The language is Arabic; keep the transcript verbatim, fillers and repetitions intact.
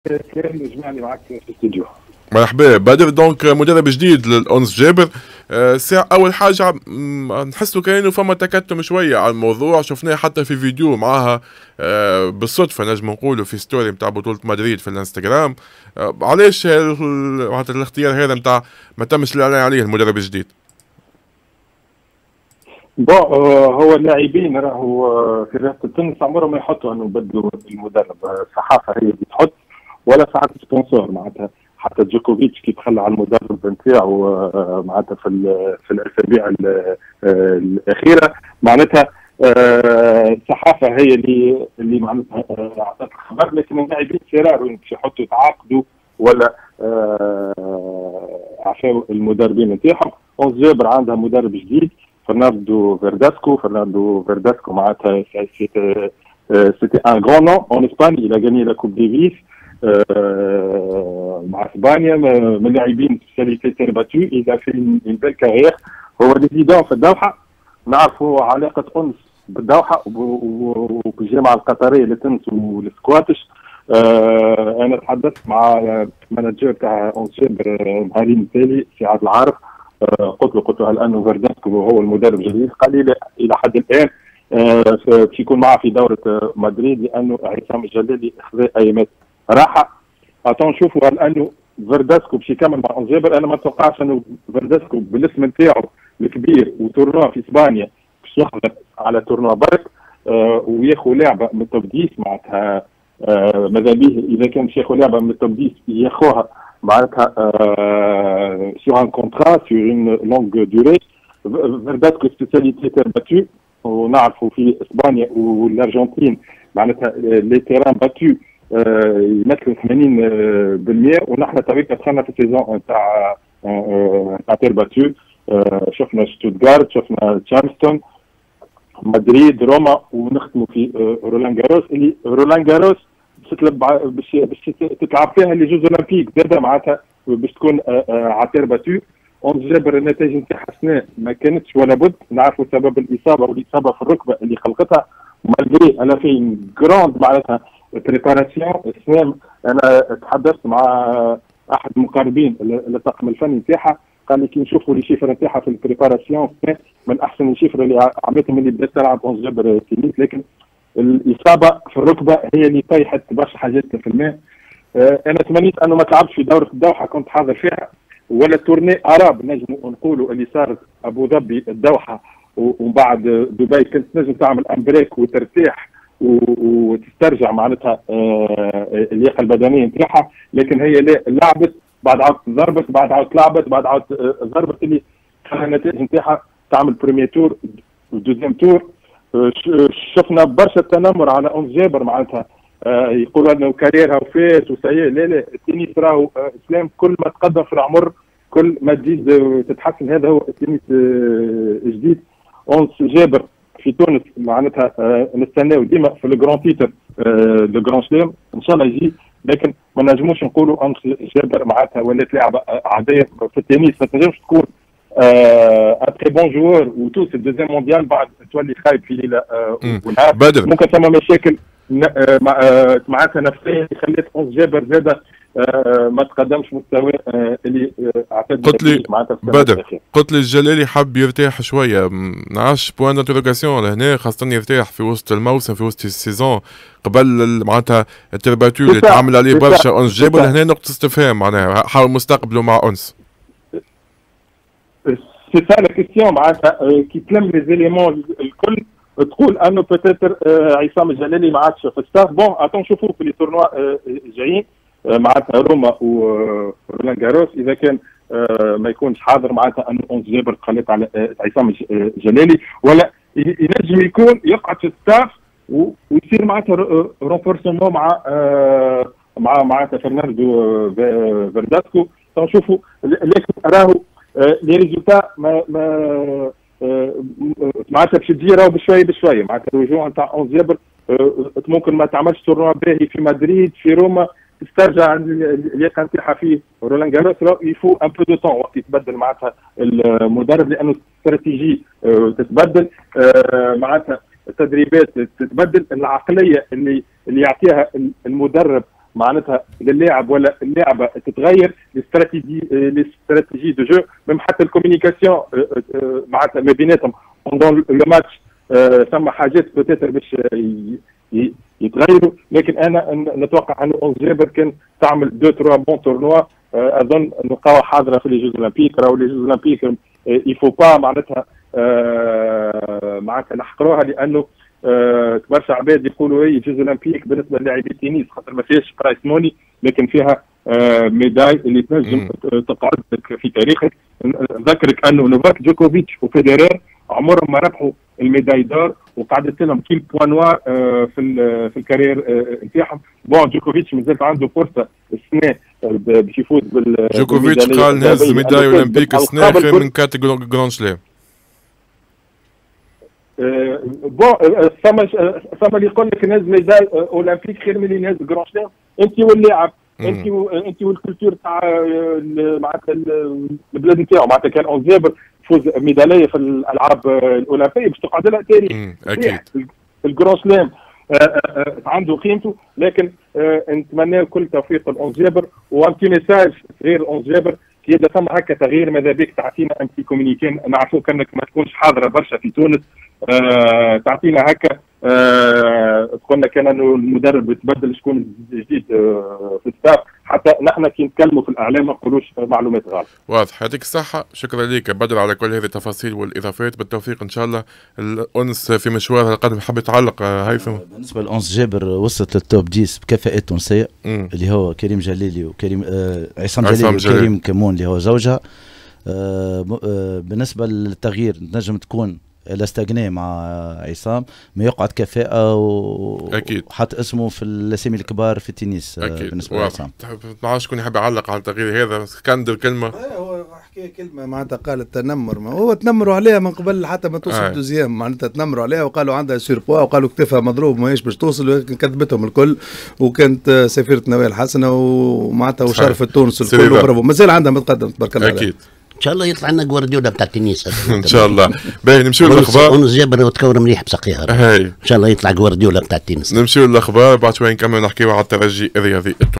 كان جمعني معك في الاستوديو. مرحبا بدر. دونك مدرب جديد للأنس جابر. أه ساعة أول حاجة نحسوا كأنه فما تكتم شوية على الموضوع، شفناه حتى في فيديو معاها أه بالصدفة نجم نقولوا في ستوري نتاع بطولة مدريد في الانستغرام. أه علاش الاختيار هذا نتاع ما تمش الإعلان عليه المدرب الجديد؟ بون هو اللاعبين راهو في رياضة التنس عمرهم ما يحطوا انه بدلوا المدرب، الصحافة هي اللي تحط ولا ساعات سبونسور معناتها. حتى جوكوفيتش كي دخل على المدرب نتاعو معناتها في في الاسابيع الاخيره معناتها الصحافه هي اللي اللي معناتها اعطت الخبر، لكن اللاعبين سيرار وين باش يحطوا يتعاقدوا ولا عشان المدربين نتاعهم. أونس جابر عندها مدرب جديد فرناندو فيرداسكو. فرناندو فيرداسكو معناتها سيتي ان غران نون اون اسباني، il a gagné la Coupe Davis مع اسبانيا من اللاعبين سبيسياليتي تير باتو. il a fait une belle carrière. هو ريزيدون في الدوحه، نعرفوا علاقه انس بالدوحه وبالجامعه القطريه للتنس والسكواتش. أه انا تحدثت مع مانجر تاع انس جابر نهارين التالي سي عبد العارف. أه قلت له قلت له هل انه فيرداسكو هو المدرب الجديد؟ قال لي لا، الى حد الان أه باش يكون معه في دوره مدريد لانه عصام الجلالي اخذ ايامات راحه. اتون نشوفوا هل انه فيرداسكو باش يكمل مع انس جابر. انا ما اتوقعش انه فيرداسكو بالاسم نتاعو الكبير وتورنوا في اسبانيا باش يخلط على تورنوا برك آه وياخذ لعبه من التوب عشرة معناتها. آه ماذا بيه اذا كان باش ياخذ لعبه من التوب عشرة ياخذها معناتها آه سور ان كونترا سور اون لونغ دوري. فيرداسكو سبيسياليتي تير باتو، ونعرفوا في اسبانيا والارجنتين معناتها لي تيران باتو يمثلوا ثمانين بالمئة. ونحن تويك دخلنا في السيزون تاع تاع تير باتو. شفنا شتوتغارت، شفنا تشارلستون، مدريد، روما، ونختموا في رولان جاروس اللي رولان جاروس باش باش تتلعب فيها اللي جوز اولمبيك زاده معناتها باش تكون على تير باتو. أونس جابر النتائج نتاعها السنه ما كانتش ولا بد، نعرفوا سبب الاصابه والاصابه في الركبه اللي خلقتها. مالغري انا في جراند معناتها بريباراسيون السنه. انا تحدثت مع احد المقربين للطاقم الفني نتاعها، قال لي كي نشوفوا لي شيفر نتاعها في البريباراسيون من احسن الشيفر اللي عملتهم اللي بدات تلعب أونس جابر تنس، لكن الاصابه في الركبه هي اللي طيحت برشا حاجات في الماء. انا تمنيت انه ما تلعبش في دوره الدوحه، كنت حاضر فيها، ولا تورني اراب نجموا نقولوا اللي صارت ابو ظبي الدوحه ومن بعد دبي كنت نجم تعمل امبريك وترتاح وتسترجع معناتها اللياقه البدنيه نتاعها. لكن هي لعبت بعد عاود ضربت بعد عاود لعبت بعد عاود ضربت اللي خلى النتائج نتاعها تعمل بريمير تور ودوزيام تور. شفنا برشا تنمر على أونس جابر معناتها يقولوا انه كاريرها وفات وسيء. لا لا، التنس راهو اسلام كل ما تقدم في العمر كل ما تزيد تتحسن. هذا هو التنس الجديد. أونس جابر في تونس معناتها نستناو ديما في الجران تيتر لو جران سلام ان شاء الله يجي، لكن ما نجموش نقولوا أونس جابر معناتها ولات لاعبه عاديه في التنس. ما تنجمش تكون ان تري بون جوور وتوصل الدوزيام مونديال بعد تولي خايب في ليله ونهار. ممكن ثم مشاكل معناتها نفسيه خلت أونس جابر زاده ما تقدمش مستوى اللي اعتقد. قلت لي بدر، قلت لي الجلالي حب يرتاح شويه، نعرفش بوان انتروغاسيون لهنا، خاصه يرتاح في وسط الموسم في وسط السيزون قبل معناتها الترباتو اللي تعمل عليه برشا أونس جابر. لهنا نقطه استفهام معناها حاول مستقبله مع أونس. سي سا لا كيستيون معناتها كي تلم لي زيليمون الكل تقول انه بوتيتر عصام الجلالي ما عادش في الستاف. بون اتون نشوفوا في لي تورنوا جايين معناتها روما ورولان جاروس اذا كان ما يكونش حاضر معناتها انه أونس جابر قلت على عصام الجلالي، ولا ينجم يكون يقعد في الستاف ويصير معناتها رونفورسمون مع مع معناتها فرناندو فيرداسكو. نشوفوا لكن راهو لي ريزولتا ما ما معناتها باش تجي راهو بشويه بشويه. معناتها الرجوع نتاع أونس جابر ممكن ما تعملش تورنوا باهي في مدريد في روما تسترجع اللياقه نتاعها في رولان جاروس. يفو ان بو دو طون وقت يتبدل معناتها المدرب لانه الاستراتيجي تتبدل معناتها التدريبات تتبدل. العقليه اللي اللي يعطيها المدرب معناتها للاعب ولا اللعبه تتغير، الاستراتيجي الاستراتيجي دو جو ميم حتى الكوميونيكاسيون معناتها ما بيناتهم بوندون لو ماتش ثم حاجات بوتيتر باش يتغيروا. لكن انا نتوقع انه اونز جابر كان تعمل دو تروا بون تورنوا اظن نلقاوها حاضره في لي جوز اولمبيك. راهو لي جوز اولمبيك يفو با معناتها معناتها نحقروها، لانه برشا عباد يقولوا هي جوز اولمبيك بالنسبه للاعبي التنس خاطر ما فيهاش برايس موني، لكن فيها ميداي اللي تنجم تقعد لك في تاريخك. نذكرك انه نوفاك جوكوفيتش وفيدرير عمرهم ما ربحوا الميداي دور، وقعدت لهم كيل بوان نوار في في الكارير نتاعهم. بون جوكوفيتش مازالت عنده فرصه السنه باش يفوز بال جوكوفيتش قال نهز ميداي اولمبيك السنه خير من كات جراند سلام. بون فما فما اللي يقول لك نهز ميداي اولمبيك خير من اللي نهز جراند سلام. انت واللاعب انت انت والكولتور تاع معناتها البلاد نتاعو، معناتها كان اون جابر فوز ميداليه في الالعاب الاولمبيه باش تقعد لها تاريخ. اكيد الجران سلام عنده قيمته، لكن نتمنى كل توفيق لأونز جابر. وان بتي ميساج صغير لأونز جابر، كي اذا ثم هكا تغيير ماذا بك تعطينا انت كومينيكين، نعرفوك انك ما تكونش حاضره برشا في تونس، أه تعطينا هكا أه قلنا كان انه المدرب يتبدل شكون جديد أه في الستاف، حتى نحن كي نتكلموا في الاعلام ما نقولوش معلومات غلط. واضح. يعطيك الصحه، شكرا لك بدر على كل هذه التفاصيل والاضافات. بالتوفيق ان شاء الله الانس في مشوارها القادم. حاب يتعلق هيثم؟ بالنسبه لانس جابر وصلت للتوب عشرة بكفاءات تونسيه اللي هو كريم جليلي وكريم آه عصام جليلي وكريم كمون اللي هو زوجها. آه آه بالنسبه للتغيير نجم تكون لاستغنى مع عصام، ما يقعد كفاءة وحط اسمه في الاسامي الكبار في التنس. أكيد. بالنسبه لعصام ما عادش شكون يحب يعلق على التغيير هذا. اسكندر كلمه. ايه هو حكى كلمه معناتها قال التنمر، ما هو تنمروا عليها من قبل حتى ما توصل آه. دوزيام، معناتها تنمروا عليها وقالوا عندها سيربوا وقالوا كتفها مضروب ماهيش باش توصل، ولكن كذبتهم الكل. وكانت سفيره نوال حسنه ومعناتها وشرفت تونس الكل وبرافو، مازال عندها متقدم تبارك الله. اكيد ان شاء الله يطلع لنا جوارديولا بتاع التنس ان شاء الله. باهي نمشيو للاخبار. اونس جابر وتكور مليح بسقيها ان شاء الله يطلع جوارديولا بتاع التنس. نمشيو للاخبار بعد شوي نكمل نحكيو على الترجي الرياضي.